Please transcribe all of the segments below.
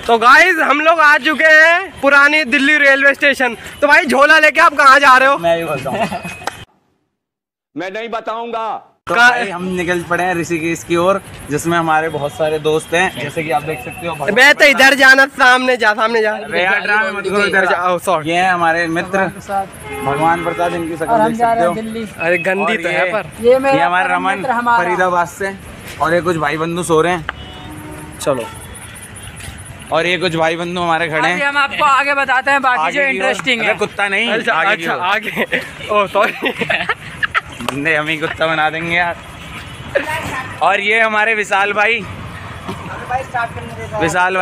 तो गाइस हम लोग आ चुके हैं पुरानी दिल्ली रेलवे स्टेशन। तो भाई झोला लेके आप कहाँ जा रहे हो? मैं भी बोलता हूँ मैं नहीं बताऊंगा। तो भाई हम निकल पड़े हैं ऋषिकेश की ओर, जिसमें हमारे बहुत सारे दोस्त हैं, जैसे कि आप देख सकते हो। मैं तो इधर जाना, सामने जा। इधर जाओ। सॉरी, ये है हमारे मित्र भगवान प्रसाद, इनकी शक्ल देख सकते हो। अरे गंदी तो है पर। ये हमारे रमन फरीदाबाद से, और ये कुछ भाई बंधु सो रहे हैं। चलो, और ये कुछ भाई बंधु हमारे खड़े हैं। हम आपको आगे बताते हैं बाकी जो इंटरेस्टिंग है। कुत्ता नहीं, अच्छा आगे। ओह सॉरी, बंदे हम ही कुत्ता बना देंगे यार। और ये हमारे विशाल भाई, विशाल भाई।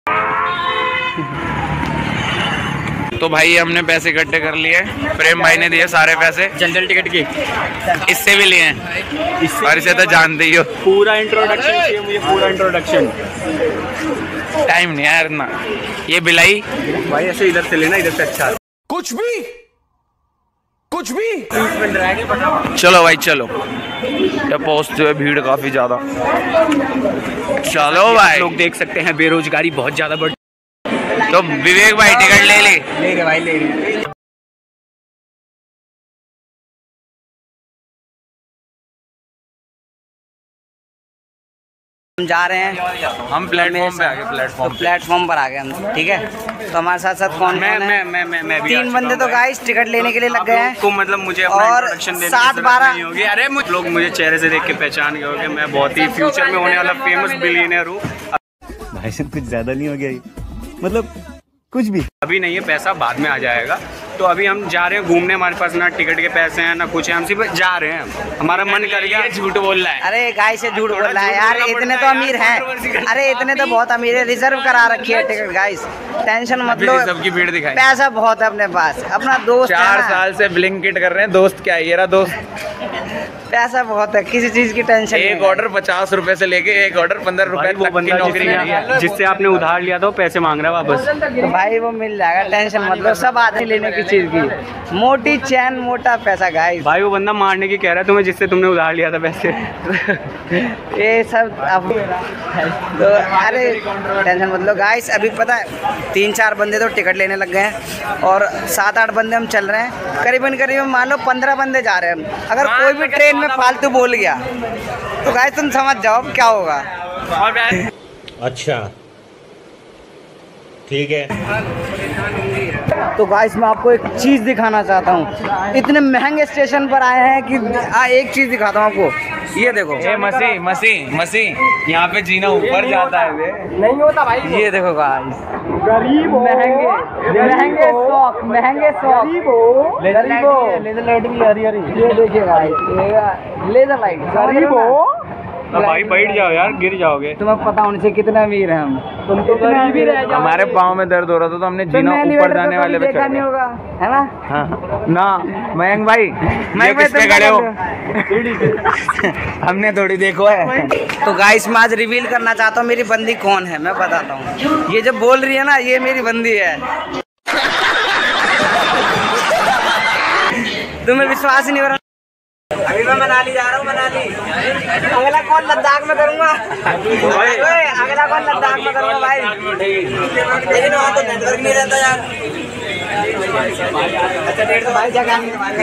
तो भाई हमने पैसे इकट्ठे कर लिए, प्रेम भाई ने दिए सारे पैसे जनरल टिकट की, इससे भी लिए हैं, और इसे तो जानते ही हो। पूरा इंट्रोडक्शन चाहिए मुझे, पूरा इंट्रोडक्शन। टाइम नहीं यार इतना। ये बिलाई भाई ऐसे इधर से लेना, इधर से अच्छा। कुछ भी चलो भाई चलो। जब पहुंचते हुए भीड़ काफी ज्यादा। चलो भाई, लोग देख सकते हैं बेरोजगारी बहुत ज्यादा बढ़। तो विवेक भाई टिकट ले ले भाई ले रहे। हम जा रहे हैं, हम प्लेटफॉर्म पे आ गए। प्लेटफॉर्म पर आ गए हम, ठीक है। तो हमारे साथ साथ कौन है? मैं भी 3 बंदे तो गाइस टिकट लेने के लिए लग गए हैं। को मतलब मुझे अपना और इंट्रोडक्शन देने 7-12 नहीं होगी। अरे लोग मुझे चेहरे से देख के पहचान गए होंगे, मैं बहुत ही फ्यूचर में होने वाला फेमस बिलियनर हूँ। भाई साहब कुछ ज्यादा नहीं हो गया ये? मतलब कुछ भी अभी नहीं है, पैसा बाद में आ जाएगा। तो अभी हम जा रहे हैं घूमने, हमारे पास ना टिकट के पैसे हैं ना कुछ है, हम सिर्फ जा रहे हैं। हमारा मन कर गया। झूठ बोल रहा है। अरे गाइस से झूठ बोल रहा है यार, इतने तो अमीर हैं। अरे इतने तो बहुत अमीर है, रिजर्व करा रखी है टिकट गाइस, टेंशन मत लो। सबकी भीड़ दिखाई, पैसा बहुत है अपने पास। अपना दोस्त 4 साल से ब्लिंकिट कर रहे हैं। दोस्त क्या है, ये रहा दोस्त। पैसा बहुत है, किसी चीज की टेंशन नहीं। एक ऑर्डर 50 रुपए से लेके एक ऑर्डर 15 रुपए वो तक बंदा की नौकरी है। जिससे आपने उधार लिया था वो पैसे मांग रहा है वापस। तो भाई वो मिल जाएगा, टेंशन मत लो। सब आदमी लेने की चीज की, मोटी चैन मोटा पैसा गाइस। भाई वो बंदा मारने की कह रहा है तुम्हें, जिससे तुमने उधार लिया था पैसे। ये सब अब तो अरे टेंशन मत लो गाइस। अभी पता है 3-4 बंदे तो टिकट लेने लग गए हैं, और 7-8 बंदे हम चल रहे हैं। करीबन मान लो 15 बंदे जा रहे हैं हम। अगर कोई भी ट्रेन में फालतू बोल गया तो गाइस तुम समझ जाओ क्या होगा। अच्छा ठीक है। तो गाइस मैं आपको एक चीज़ दिखाना चाहता हूँ। इतने महंगे स्टेशन पर आए हैं कि एक चीज़ दिखाता हूँ आपको। ये देखो, मसी यहाँ पे जीना ऊपर जाता है वे। नहीं होता भाई। ये देखो गाइस, गरीब हो, महंगे शौक, लेजर लाइट भी हरी। ये देखिए गाइस, लेजर लाइट। गरीब हो भाई बैठ जाओ यार, गिर जाओगे। तुम्हें पता होने से कितना अमीर है हम। तुम तो गरीब ही रह जाओ। हमारे पाँव में दर्द हो रहा था तो हमने जीना ऊपर जाने वाले पे देखा नहीं होगा, है ना? हाँ ना मयंक भाई, मैं किस पे खड़े हो? हमने थोड़ी देखो है। तो गाइस मैं आज रिवील करना चाहता हूँ मेरी बंदी कौन है, मैं बताता हूँ। ये जब बोल रही है ना, ये मेरी बंदी है। तुम्हें विश्वास ही नहीं हो रहा। अभी मैं मनाली जा रहा हूँ, मनाली। अगला कॉल लद्दाख में करूँगा। अगला कॉल लद्दाख में करूँगा भाई, लेकिन वहाँ तो नेटवर्क नहीं रहता यार। अच्छा डेढ़ तो भाई जगह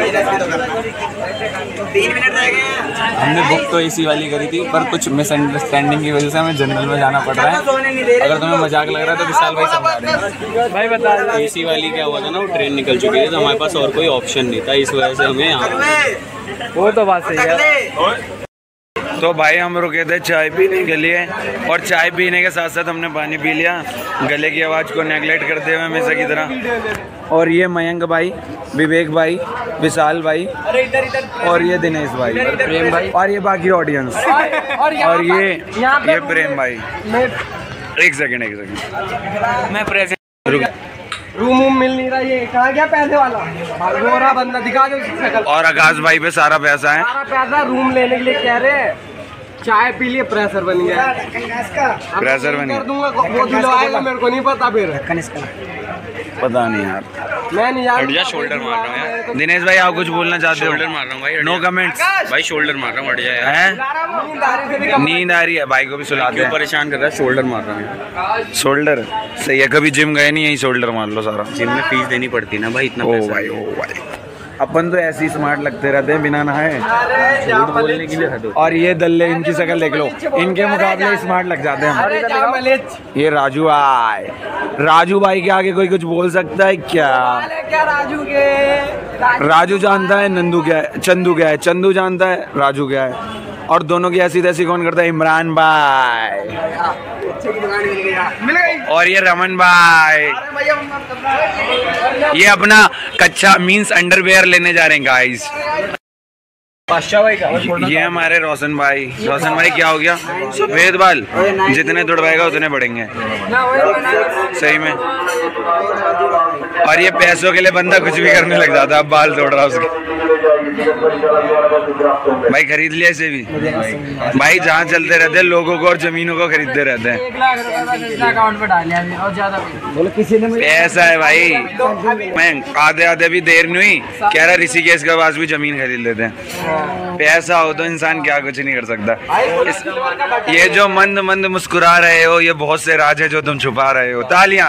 3 मिनट रह गए हैं। हमने बुक तो एसी वाली करी थी, पर कुछ मिसअंडरस्टैंडिंग की वजह से हमें जनरल में जाना पड़ रहा है। अगर तुम्हें मजाक लग रहा है तो विशाल भाई समझा रहे हैं। भाई बता, एसी वाली क्या हुआ था ना, वो ट्रेन निकल चुकी है तो हमारे पास और कोई ऑप्शन नहीं था, इस वजह से हमें यहाँ। वो तो बात सही है। तो भाई हम रुके थे चाय पीने के लिए, और चाय पीने के साथ साथ हमने पानी पी लिया, गले की आवाज़ को नेगलेक्ट करते हुए हमेशा की तरह। और ये मयंक भाई, विवेक भाई, विशाल भाई, और ये दिनेश भाई, प्रेम भाई, और ये बाकी ऑडियंस, और ये प्रेम भाई। एक सेकंड मैं प्रेजेंट। रूम मिल नहीं रहा। ये कहाँ गया पैसे वाला? गोरा बंदा दिखा दो शक्ल। और आकाश भाई पे सारा पैसा है। सारा पैसा रूम लेने के लिए कह रहे हैं। चाय पी लिए, प्रेशर बन गया। प्रेशर बन गया, कर दूंगा, वो दिलवाएगा मेरे को नहीं पता। फिर पता नहीं यार, मैं नहीं हट जा, शोल्डर मार रहा हूँ यार। दिनेश भाई आप कुछ बोलना चाहते हो? शोल्डर मार रहा हूँ भाई, नो कमेंट्स भाई शोल्डर मार रहा हूँ, हट जा यार। हैं? नींद आ रही है, भाई को भी सुलाते क्यों हैं। परेशान कर रहा है? शोल्डर मार रहा हूँ यार। शोल्डर सही है, कभी जिम गए नहीं, यही शोल्डर मार लो सारा। जिम में फीस देनी पड़ती ना भाई, इतना ओ पैसा। भाई, ओ भाई, अपन तो ऐसे ही स्मार्ट लगते रहते हैं बिना नहाए। झूठ बोलने के लिए हद होती और ये दल्ले, इनकी शक्ल देख लो, इनके मुकाबले स्मार्ट लग जाते हैं। ये राजू भाई, राजू भाई के आगे कोई कुछ बोल सकता है क्या? राजू जानता है नंदू क्या है, चंदू क्या है, चंदू जानता है राजू क्या है। और दोनों की ऐसी तैसी कौन करता है? इमरान भाई और ये रमन भाई। ये अपना कच्चा मीन्स अंडरवेयर लेने जा रहे हैं गाइस। ये हमारे रोशन भाई। रोशन भाई क्या हो गया? सफेद बाल जितने तुड़वाएगा उतने बढ़ेंगे सही में। और ये पैसों के लिए बंदा कुछ भी करने लग जाता है। अब बाल तोड़ रहा उसके। भाई खरीद लिया इसे भी। भाई जहाँ चलते रहते हैं लोगों को और जमीनों को खरीदते रहते हैं। 1 लाख रुपए अकाउंट में डाल लिया और ज्यादा पैसा है भाई। मैं आधे आधे भी देर नहीं हुई, कह रहा ऋषिकेश के पास भी जमीन खरीद लेते हैं। पैसा हो तो इंसान क्या कुछ नहीं कर सकता। ये जो मंद मंद मुस्कुरा रहे हो, ये बहुत से राज है जो तुम छुपा रहे हो। तालियां।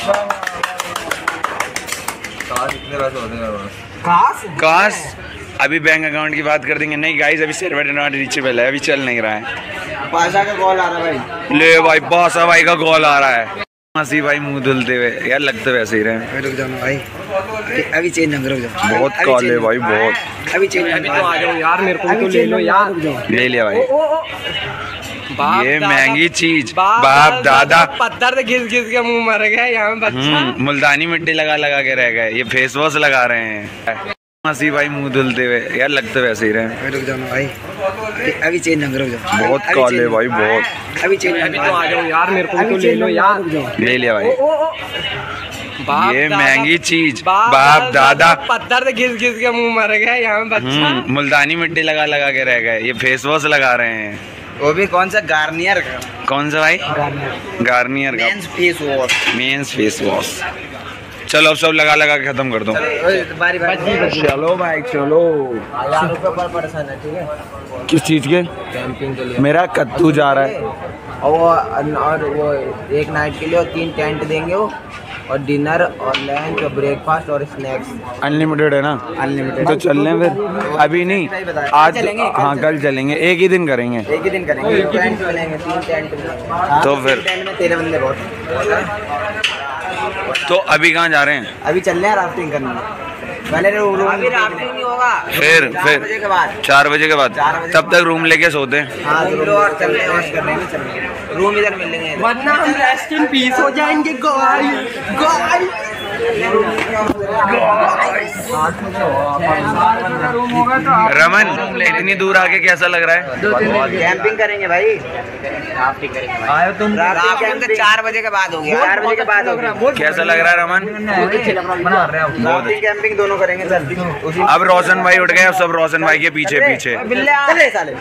काश अभी बैंक अकाउंट की बात कर देंगे। नहीं गाइस, अभी सर्वर नॉट रीचेबल है, अभी चल नहीं रहा है। पाशा का कॉल आ रहा है भाई। ले भाई, पाशा भाई का कॉल आ रहा है। मासी भाई मुंह धुलते हुए, यार लगते वैसे ही रहे। रुक जाओ भाई, अभी चेंज रुक जाओ। बहुत कॉल है भाई, बहुत। अभी चेंज आ जाओ यार, मेरे को तो ले लो यार। ले लिया भाई। ये महंगी चीज बाप दादा पत्थर से घिस घिस के मुंह मर गए यहाँ बच्चा। मुल्तानी मिट्टी लगा लगा के रह गए। ये फेस वॉश लगा रहे हैं। मासी भाई मुंह धुलते हुए, यार लगते वैसे ही रहे। रुक जाओ भाई, अभी चेंज रुक जाओ। बहुत कॉल है भाई, बहुत। अभी चेंज आ जाओ यार, मेरे को तो ले लो यार। ले लिया भाई। ये महंगी चीज बाप दादा पत्थर से घिस घिस के मुंह मर गए यहाँ बच्चा। मुल्तानी मिट्टी लगा लगा के रह गए। ये फेस वॉश लगा रहे हैं। वो भी कौन सा? गार्नियर का। कौन सा भाई? गार्नियर का men's face wash. Men's face wash. चलो अब सब लगा लगा के खत्म कर दो। बारी बारी चलो भाई चलो। परेशान है, ठीक है। किस चीज के? कैंपिंग के लिए। मेरा कद्दू जा रहा है। और वो एक नाइट के लिए और 3 टेंट देंगे वो, और डिनर और लंच और ब्रेकफास्ट और स्नैक्स अनलिमिटेड है ना? अनलिमिटेड। तो चल लें फिर। अभी नहीं, आज हाँ कल चलेंगे। एक ही दिन करेंगे। एक ही दिन करेंगे। टेंट मिलेंगे 3 टेंट। तो फिर टेंट में 13 बंदे बहुत। तो अभी कहाँ जा रहे हैं? अभी चल रहे हैं राफ्टिंग करने। पहले अभी राफ्टिंग नहीं होगा। फिर 4 बजे के बाद। 4 बजे के बाद। 4 बजे तब तक रूम लेके सोते हैं। हाँ और चल रहे हैं, कर लेंगे, चल रहे रूम इधर मिलेंगे। वरना हम रेस्ट इन पीस हो जाएंगे गाइस। रमन इतनी दूर आके कैसा लग रहा है? कैंपिंग करेंगे भाई। राफ्टिंग करेंगे। आयो तुम? राफ्टिंग 4 बजे के बाद होगी। 4 बजे के बाद होगी। कैसा लग रहा है रमन? राफ्टिंग कैंपिंग दोनों करेंगे सर। अब रोशन भाई उठ गए, अब सब रोशन भाई के पीछे पीछे। चले साले।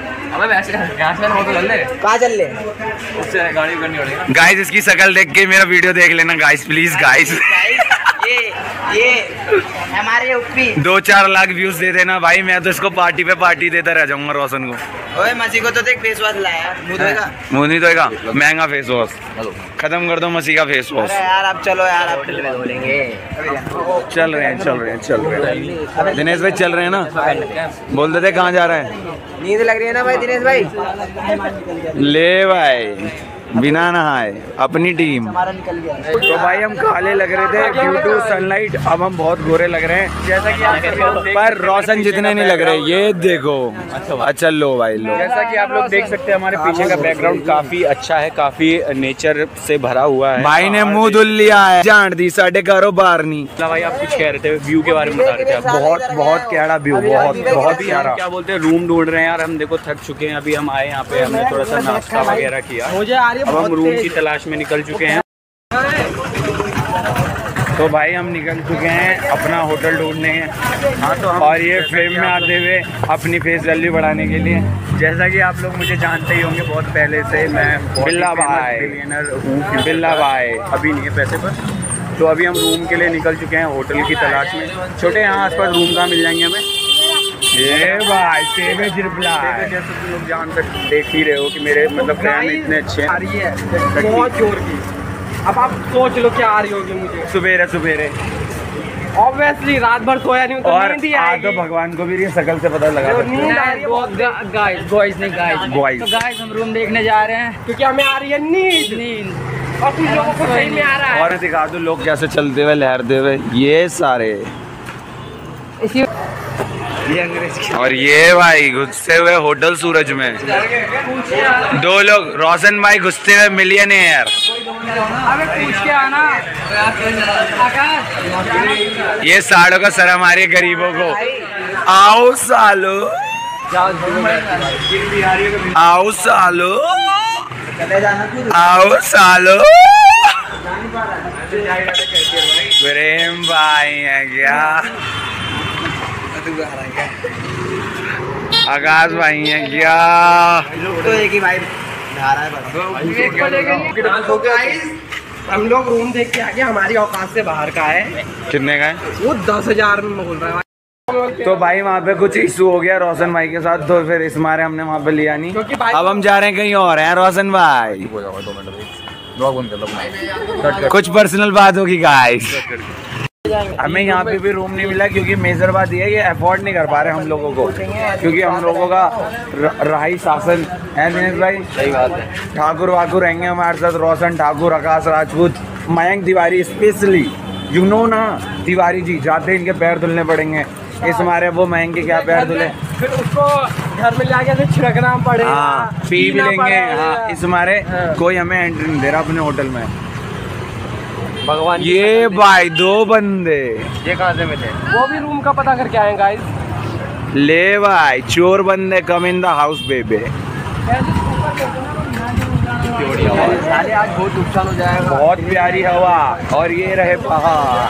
कहाँ चल ले? गाइस इसकी शक्ल देख के मेरा वीडियो देख लेना गाइस, प्लीज गाइस। ये हमारे ऊपी 2-4 लाख व्यूज दे देना भाई, मैं तो इसको पार्टी पे पार्टी देता रह जाऊंगा रोशन को। ओए मसी को तो देख फेस वॉश लाया। मुंह धोएगा? मुंह नहीं धोएगा, महंगा फेस वॉश। खत्म कर दो मसी का फेस वॉश। अरे यार अब चलो यार, अब धो लेंगे। चल रहे हैं। दिनेश भाई चल रहे हैं ना? बोल देते कहाँ जा रहे हैं? नींद लग रही है ना भाई दिनेश भाई? ले भाई बिना नहाए अपनी टीम। हमारा निकल गया। तो भाई हम काले लग रहे थे ड्यू टू सनलाइट, अब हम बहुत गोरे लग रहे हैं जैसा कि आप पर रोशन जितने नहीं लग रहे। ये देखो। अच्छा लो भाई लो। जैसा कि आप लोग देख सकते हैं हमारे पीछे का बैकग्राउंड काफी अच्छा है, काफी नेचर से भरा हुआ है। भाई ने मुंह धुल लिया है, जान दी साढ़े कारोबार नहीं। भाई आप कुछ कह रहे थे, व्यू के बारे में बता रहे थे आप। बहुत प्यारा व्यू, बहुत प्यारा। क्या बोलते हैं, रूम ढूंढ रहे हैं यार। हम देखो थक चुके हैं, अभी हम आए यहाँ पे, हमने थोड़ा सा नाश्ता वगैरह किया, अब हम रूम की तलाश में निकल चुके हैं। तो भाई हम निकल चुके हैं अपना होटल ढूंढने। हाँ तो और ये फेम में आते हुए अपनी फेस वैल्यू बढ़ाने के लिए, जैसा कि आप लोग मुझे जानते ही होंगे बहुत पहले से, मैं बिल्ला भाई बिलियनर हूँ। बिल्ला भाई अभी नहीं है पैसे पर, तो अभी हम रूम के लिए निकल चुके हैं होटल की तलाश में। छोटे यहाँ आसपास रूम कहाँ मिल जाएंगे हमें? ये भाई सेवेज रिप्लाई। जैसे तुम लोग जान कर देख ही रहे हो कि मेरे मतलब फैन इतने अच्छे आ रही है बहुत जोर की। अब आप सोच लो क्या आ रही होगी मुझे। सुबेरे सुबेरे ऑब्वियसली रात भर सोया नहीं हूं तो और नींद ही आज आएगी। तो भगवान को भी ये शकल से पता लगा सकते हैं। नींद आ रही है गाइस बॉयज नहीं गाइस Boys। तो गाइस हम रूम देखने जा रहे हैं। क्योंकि हमें आ रही है नींद और तुम लोगों को सही में आ रहा है। और दिखा दो लोग कैसे चलते हुए लहरते हुए ये सारे। इसी और ये भाई घुसते हुए होटल सूरज में दो लोग, रोशन भाई घुसते हुए मिलियनेयर। अबे पूछ के आना आकाश। ये सालों का शर्म आ रही है गरीबों को। आओ सालो, आओ सालो, आओ सालो। प्रेम भाई है क्या? आकाश भाई है क्या? तो एक ही भाई धारा है हम लोग रूम देख के आगे हमारी औकात से बाहर का है। कितने का है? वो 10,000 में बोल रहा है। तो भाई वहाँ पे कुछ इशू हो गया रोशन भाई के साथ, तो फिर इस मारे हमने वहाँ पे लिया नहीं। क्योंकि भाई अब हम जा रहे हैं कहीं और हैं रोशन भाई। कुछ पर्सनल बात होगी गाइस। हमें यहाँ पे भी रूम नहीं मिला क्योंकि मेजर बात ये है, ये अफोर्ड नहीं कर पा रहे हम लोगों को, क्योंकि हम लोगों का रहाई शासन है। दिनेश भाई सही बात है। ठाकुर वाकुर रहेंगे हमारे साथ, Roshan Thakur, Akash Rajput, Mayank Tiwari specially, you know ना तिवारी जी। जाते इनके पैर धुलने पड़ेंगे इस मारे, वो मयंक के क्या पैर धुले, फिर उसको घर में जाके फिर छिड़कना पड़ेगा। हाँ पी भी लेंगे। हाँ इस मारे कोई हमें एंट्री नहीं दे रहा अपने होटल में। भगवान ये भाई दो बंदे ये कहाँ से मिले? वो भी रूम का पता करके आए गाइस। ले भाई चोर बंदे कम इन द हाउस बेबे। आज बहुत नुकसान हो जाएगा। बहुत प्यारी हवा और ये रहे पहाड़।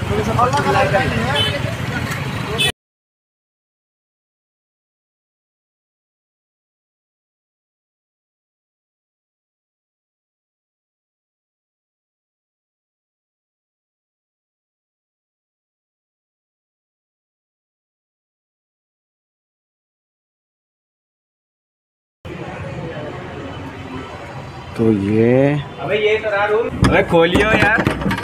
तो ये अबे खोलियो यार।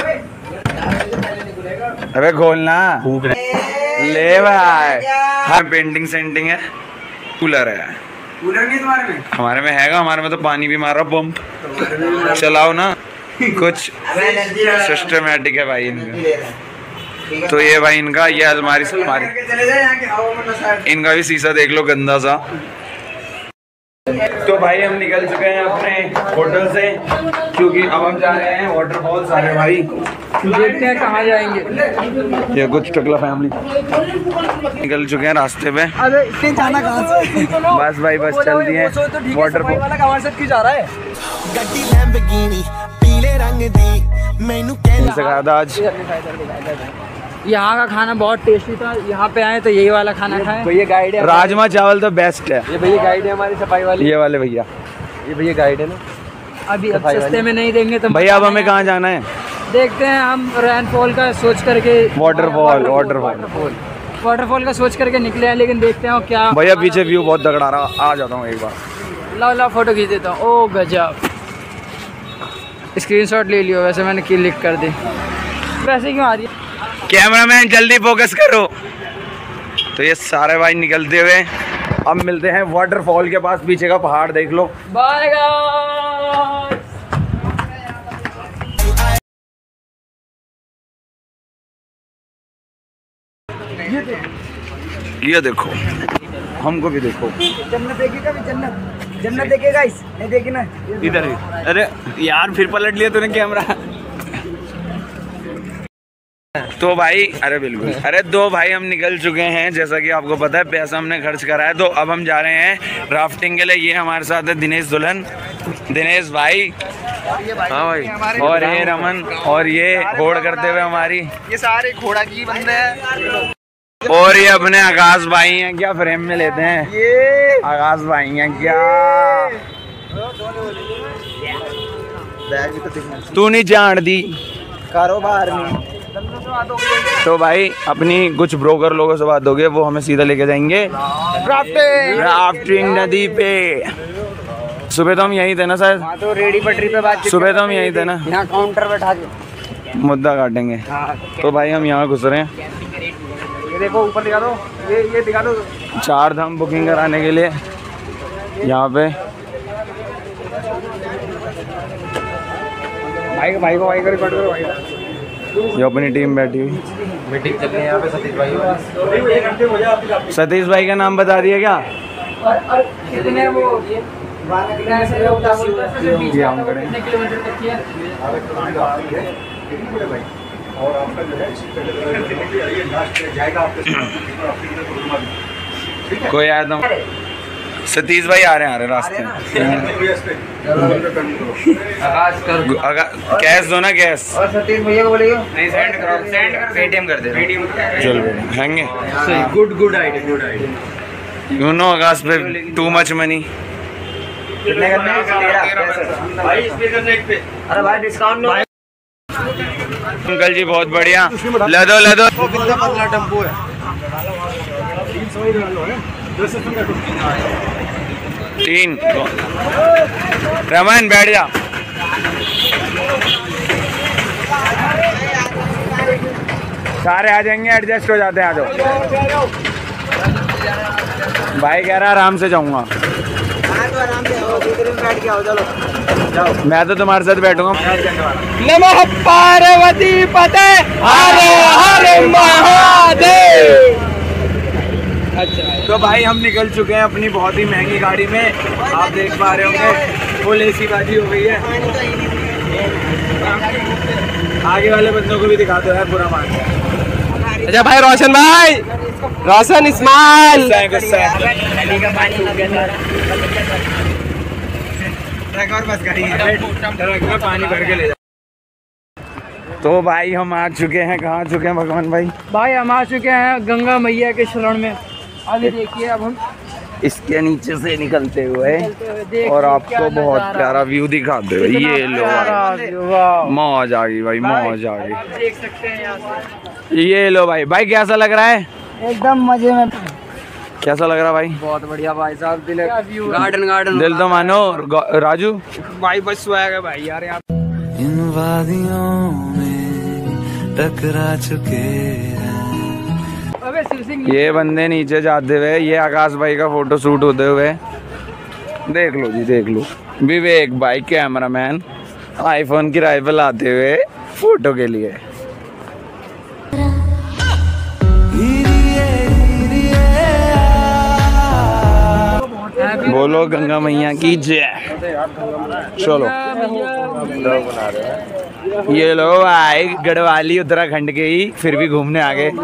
अबे खोलना ले भाई। हाँ पेंटिंग सेंटिंग है, कूलर है। कूलर नहीं तुम्हारे में? हमारे में हैगा, हमारे में तो पानी भी मारा पंप। चलाओ ना कुछ सिस्टमेटिक है भाई इनका। तो ये भाई इनका ये अलमारी से अलमारी, इनका भी शीशा देख लो गंदा सा। तो भाई हम निकल चुके हैं अपने होटल से क्योंकि अब हम जा रहे हैं वाटरफॉल। सारे भाई देखते हैं कहाँ जाएंगे। ये कुछ टकला फैमिली निकल चुके हैं रास्ते पे। अबे इसके जाना कहाँ से? बस भाई बस चल दिए वाटरफॉल। वाला कहाँ से क्यों जा रहा है? ਗੱਡੀ ਲੈਂਬਰਗਿਨੀ पीले रंग दी मैनू कहना से खाया था आज। यहाँ का खाना बहुत टेस्टी था। यहाँ पे आए तो यही वाला खाना खाएं। तो ये गाइड है, राजमा चावल तो बेस्ट है। ये भैया गाइड है हमारी सफाई वाली। ये वाले भैया, ये भैया गाइड है ना। अभी अब सस्ते में नहीं देंगे तो भैया अब हमें कहाँ जाना है? देखते हैं हम रेनफॉल का सोच करके। वाटरफॉल वाटरफॉल का सोच करके निकले हैं, लेकिन देखते हैं क्या। भैया पीछे व्यू बहुत तगड़ा रहा। आ जाता हूँ एक बार। लाओ लाओ फोटो खींच देता हूँ। ओ गजब, स्क्रीनशॉट ले लियो। वैसे मैंने क्लिक कर दी। वैसे क्यों आ रही है? कैमरामैन जल्दी फोकस करो। तो ये सारे भाई निकलते हुए अब मिलते हैं वाटरफॉल के पास। पीछे का पहाड़ देख लो। Bye guys. ये देखो, हमको भी देखो। जन्नत देखेगा भी, जन्नत देखेगा इस नहीं देखी ना इधर। अरे यार फिर पलट लिया तूने कैमरा। तो भाई अरे बिल्कुल, अरे दो भाई हम निकल चुके हैं। जैसा कि आपको पता है पैसा हमने खर्च करा है, तो अब हम जा रहे हैं राफ्टिंग के लिए। ये हमारे साथ है दिनेश दुल्हन, दिनेश भाई। हाँ भाई, और ये रमन, और ये होड़ करते हुए हमारी ये सारे घोड़ा की बंदे हैं। और ये अपने आकाश भाई हैं क्या, फ्रेम में लेते हैं। ये आकाश भाई हैं क्या? बैग भी तो दिखना। तू नहीं जान दी कारोबार में। तो भाई अपनी कुछ ब्रोकर लोगों से बात होगी, वो हमें सीधा लेके जाएंगे राफ्टिंग नदी पे। सुबह तो हम यहीं थे ना सर, तो रेडी पटरी पे बात, सुबह तो हम यहीं थे ना, यहाँ काउंटर बैठा के मुद्दा काटेंगे। तो भाई हम यहाँ घुस रहे हैं, ये देखो ऊपर दिखा दो, ये दिखा दो। 4 धाम बुकिंग कराने के लिए यहाँ पे। भाई को रिकॉर्ड करो भाई। ये अपनी टीम बैठी हुई, मीटिंग चल रही है यहाँ पे सतीश भाई। सतीश भाई का नाम बता दिया क्या? कितने वो कोई आया तो सतीश भाई आ रहे हैं रास्ते में। कैश दो ना, कैश। और सतीश भैया को बोलेगा नहीं, सेंड करो, पेटीएम कर दे। चल हैंगे। Good idea. You know Akash पे टू मच मनी। कितने करने हैं? 13। अरे भाई डिस्काउंट नहीं। अंकल जी बहुत बढ़िया, लदो लदो। कितना पतला टेम्पो है। 3 रमन बैठ जा। सारे आ जाएंगे, एडजस्ट हो जाते हैं। आ जाओ। भाई कह रहा आराम से जाऊंगा। तो आराम से बैठ के आओ, चलो मैं तो तुम्हारे साथ बैठूंगा। नमः पार्वती पते हर हर महादेव। तो भाई हम निकल चुके हैं अपनी बहुत ही महंगी गाड़ी में, आप देख पा रहे होंगे फुल एसी बाजी हो गई है। आगे वाले बंदों को भी दिखा दो यार, पूरा मान। अच्छा भाई रोशन भाई, रोशन इस्माइल। पानी भर के ले जा। तो भाई हम आ चुके हैं, कहाँ चुके हैं भगवान भाई? भाई हम आ चुके हैं गंगा मैया के शरण में। अभी देखिए अब हम इसके नीचे से निकलते हुए और आपको बहुत प्यारा व्यू दिखाते हुए। ये लो मौज आ गई भाई, मौज आ गई। देख सकते हैं यहाँ से। ये लो भाई। भाई कैसा लग रहा है? एकदम मजे में। कैसा लग रहा भाई? बहुत बढ़िया भाई साहब, दिल गार्डन दिल तो मानो राजू भाई बस स्वैग है भाई यार यहाँ। इन वादियों में टकरा चुके हैं। अबे शिव सिंह ये बंदे नीचे जाते हुए, ये आकाश भाई का फोटो शूट होते हुए देख लो जी, देख लो। विवेक भाई कैमरामैन आईफोन की राइफल आते हुए फोटो के लिए। बोलो गंगा मैया की जय। चलो ये लो भाई, गढ़वाली उत्तराखंड के ही फिर भी घूमने आ गए।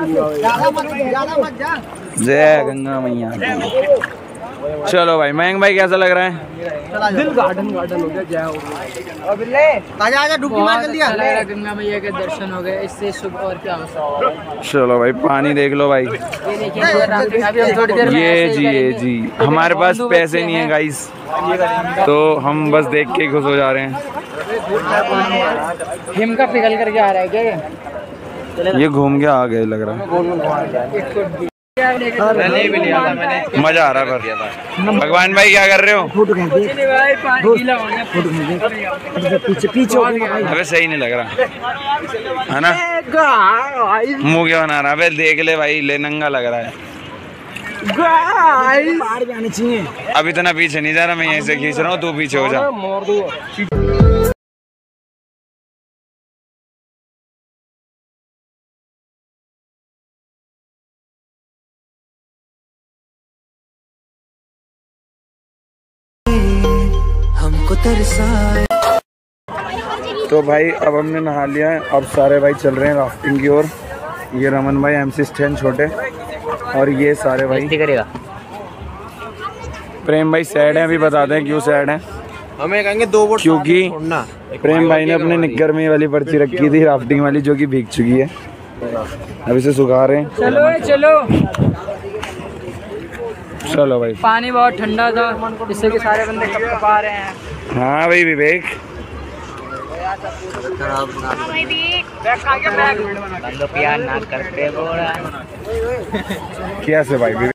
जय गंगा मैया की। चलो भाई मयंक भाई कैसा लग रहा है? दिल गार्डन हो गया, जय हो गई। आजा डुबकी मार जल्दी आ। गंगा मैया के दर्शन हो गए, इससे शुभ और क्या हो सकता है। चलो भाई पानी देख लो भाई। ये देखिए अभी हम थोड़ी देर में ये ऐसे ही जी, ये करेंगे। जी, हमारे पास बंधु पैसे बच्चे नहीं है हैं। गाइस, तो हम बस देख के खुश हो जा रहे हैं। हिम का पिघल करके आ रहा है क्या ये? ये घूम के आ गए लग रहा है। मजा आ रहा है पर। भगवान भाई क्या कर रहे हो? भाई पानी गीला हो गया। पीछे पीछे अबे सही नहीं लग रहा है ना? मुंह क्यों बना रहा है? अबे देख ले भाई, ले नंगा लग रहा है। बाहर भी आने चाहिए। अब इतना पीछे नहीं जा रहा, मैं यहीं से खींच रहा हूँ, तू पीछे हो जा। हमको तरसाए। तो भाई अब हमने नहा लिया है, अब सारे भाई चल रहे हैं राफ्टिंग की ओर। ये रमन भाई, MC स्टैंड छोटे, और ये सारे भाई। करेगा प्रेम भाई सैड है, अभी बताते हैं क्यों सैड है। हमें कहेंगे 2 वोट क्योंकि प्रेम भाई ने अपने निक्कर में वाली पर्ची रखी थी राफ्टिंग वाली, जो कि भीग चुकी है। अब इसे सुखा रहे हैं। चलो चलो। चलो भाई। पानी बहुत ठंडा था, इससे कि सारे बंदे कप कपा रहे हैं। हाँ भाई विवेक, प्यार ना करते बोला कैसे भाई